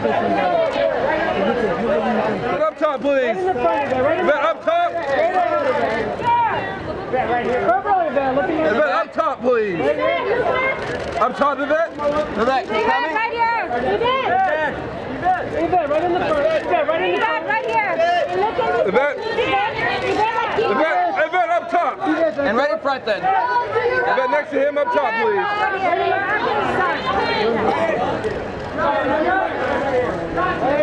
Up top, please. Yvette, up top. Right here. Yvette, up top, please. Up top, Yvette. Yvette, you coming? Right here. Yvette, right in the front. Yvette, right in the front. Right here. Yvette. Yvette, up top. And right in front then. Yvette, next to him, up top, please.